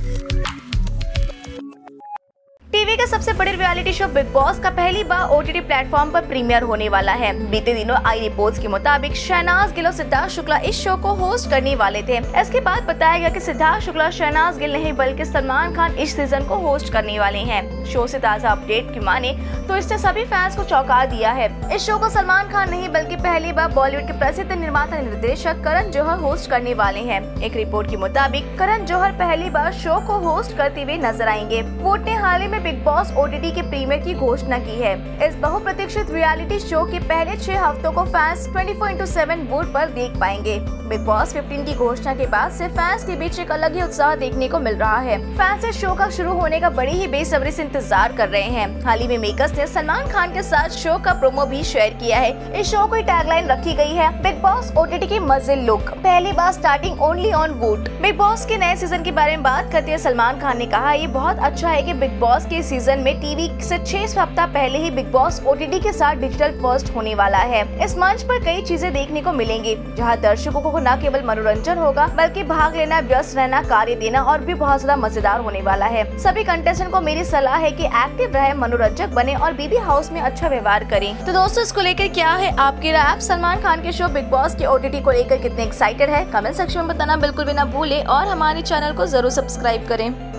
TV के सबसे बड़े रियलिटी शो बिग बॉस का पहली बार ओटीटी प्लेटफॉर्म पर प्रीमियर होने वाला है। बीते दिनों आई रिपोर्ट्स के मुताबिक शहनाज गिल और सिद्धार्थ शुक्ला इस शो को होस्ट करने वाले थे। इसके बाद बताया गया कि सिद्धार्थ शुक्ला शहनाज गिल नहीं बल्कि सलमान खान इस सीजन को होस्ट करने वाले हैं। शो से ताज़ा अपडेट की माने तो इसने सभी फैंस को चौंका दिया है। इस शो को सलमान खान नहीं बल्कि पहली बार बॉलीवुड के प्रसिद्ध निर्माता निर्देशक करण जौहर होस्ट करने वाले हैं। एक रिपोर्ट के मुताबिक करण जौहर पहली बार शो को होस्ट करते हुए नजर आएंगे। वोट ने हाल ही में बिग बॉस ओटीटी के प्रीमियर की घोषणा की है। इस बहुप्रतीक्षित रियलिटी शो के पहले 6 हफ्तों को फैंस 24/7 वोट पर देख पाएंगे। बिग बॉस 15 की घोषणा के बाद से फैंस के बीच एक अलग ही उत्साह देखने को मिल रहा है। फैंस इस शो का शुरू होने का बड़ी ही बेसब्री से इंतजार कर रहे हैं। हाल ही में मेकर्स ने सलमान खान के साथ शो का प्रोमो भी शेयर किया है। इस शो की टैगलाइन रखी गई है, बिग बॉस ओटीटी की मजे लुक, पहली बार starting only on Voot. Bigg Boss के नए सीजन के बारे में बात करते हुए सलमान खान ने कहा, ये बहुत अच्छा है कि बिग बॉस के सीजन में टीवी से 6 हफ्ता पहले ही बिग बॉस ओटीटी के साथ डिजिटल फर्स्ट होने वाला है। इस मंच पर कई चीजें देखने को मिलेंगी, जहां दर्शकों को न केवल मनोरंजन होगा बल्कि भाग लेना, व्यस्त रहना, कार्य देना और भी बहुत ज्यादा मजेदार होने वाला है। सभी कंटेस्टेंट को मेरी सलाह है कि एक्टिव रहे, मनोरंजक बने और बीबी हाउस में अच्छा व्यवहार करें। तो दोस्तों, इसको लेकर क्या है आपकी राय? आप सलमान खान के शो बिग बॉस के ओटीटी को लेकर कितने एक्साइटेड है? कमेंट सेक्शन में बताना बिल्कुल भी ना भूले और हमारे चैनल को जरूर सब्सक्राइब करें।